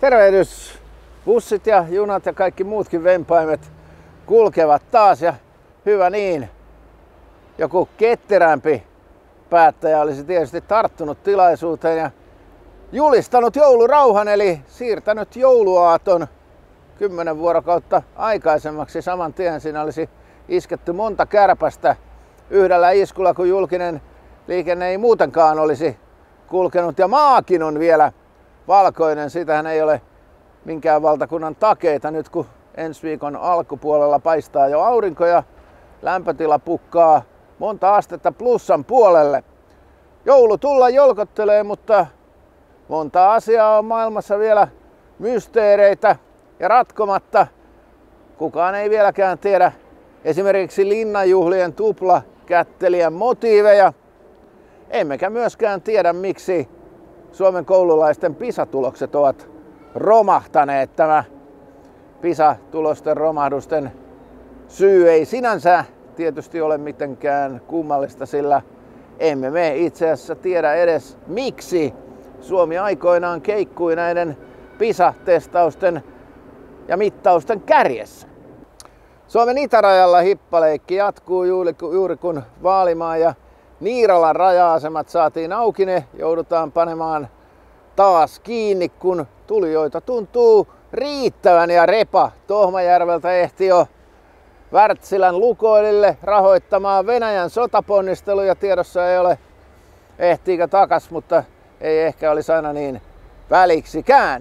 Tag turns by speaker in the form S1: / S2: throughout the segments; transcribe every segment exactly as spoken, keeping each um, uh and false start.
S1: Tervehdys! Bussit ja junat ja kaikki muutkin vempaimet kulkevat taas ja hyvä niin. Joku ketterämpi päättäjä olisi tietysti tarttunut tilaisuuteen ja julistanut joulurauhan eli siirtänyt jouluaaton kymmenen vuorokautta aikaisemmaksi saman tien. Siinä olisi isketty monta kärpästä yhdellä iskulla, kun julkinen liikenne ei muutenkaan olisi kulkenut. Ja maakin on vielä valkoinen, sitähän ei ole minkään valtakunnan takeita nyt, kun ensi viikon alkupuolella paistaa jo aurinko ja lämpötila pukkaa monta astetta plussan puolelle. Joulu tulla jolkottelee, mutta monta asiaa on maailmassa vielä mysteereitä ja ratkomatta. Kukaan ei vieläkään tiedä esimerkiksi linnanjuhlien tuplakättelijän motiiveja. Emmekä myöskään tiedä, miksi Suomen koululaisten PISA-tulokset ovat romahtaneet. Tämä PISA-tulosten romahdusten syy ei sinänsä tietysti ole mitenkään kummallista, sillä emme me itse asiassa tiedä edes, miksi Suomi aikoinaan keikkui näiden PISA-testausten ja mittausten kärjessä. Suomen itärajalla hippaleikki jatkuu juuri, juuri kun Vaalimaan ja Niiralan raja-asemat saatiin auki, ne joudutaan panemaan taas kiinni, kun tulijoita tuntuu riittävän ja Repa Tohmajärveltä ehti jo Wärtsilän Lukoilille rahoittamaan Venäjän sotaponnisteluja. Tiedossa ei ole ehtiikö takas, mutta ei ehkä olisi aina niin väliksikään.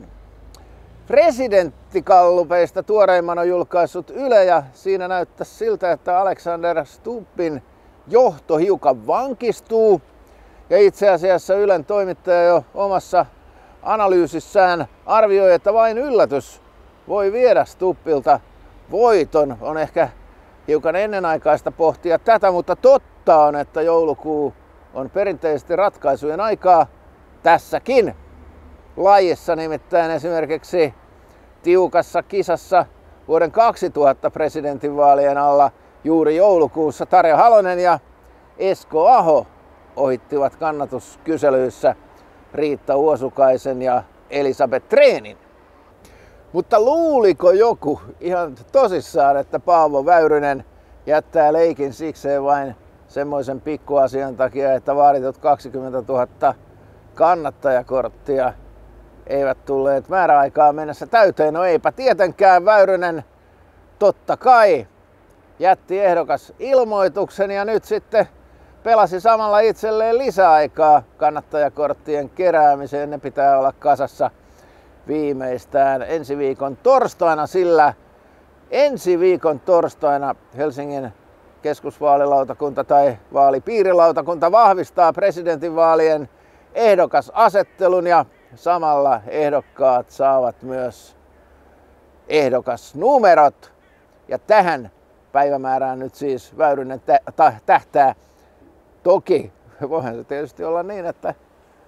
S1: Presidenttikallupeista tuoreimman on julkaissut Yle ja siinä näyttäisi siltä, että Alexander Stubbin johto hiukan vankistuu. Ja itse asiassa Ylen toimittaja jo omassa analyysissään arvioi, että vain yllätys voi viedä Stubbilta voiton. On ehkä hiukan ennenaikaista pohtia tätä, mutta totta on, että joulukuu on perinteisesti ratkaisujen aikaa tässäkin lajissa. Nimittäin esimerkiksi tiukassa kisassa vuoden kaksituhatta presidentinvaalien alla juuri joulukuussa Tarja Halonen ja Esko Aho ohittivat kannatuskyselyissä Riitta Uosukaisen ja Elisabeth Rehnin. Mutta luuliko joku ihan tosissaan, että Paavo Väyrynen jättää leikin sikseen vain semmoisen pikkuasian takia, että vaaditut kaksikymmentätuhatta kannattajakorttia eivät tulleet määräaikaan mennessä täyteen? No eipä tietenkään. Väyrynen totta kai jätti ehdokas ilmoituksen ja nyt sitten pelasi samalla itselleen lisäaikaa kannattajakorttien keräämiseen. Ne pitää olla kasassa viimeistään ensi viikon torstaina, sillä ensi viikon torstaina Helsingin keskusvaalilautakunta tai vaalipiirilautakunta vahvistaa presidentinvaalien ehdokasasettelun ja samalla ehdokkaat saavat myös ehdokasnumerot. Ja tähän päivämäärään nyt siis Väyrynen tähtää. Toki voihan se tietysti olla niin, että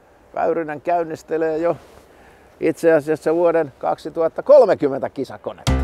S1: Väyrynen käynnistelee jo itse asiassa vuoden kaksituhattakolmekymmentä kisakonetta.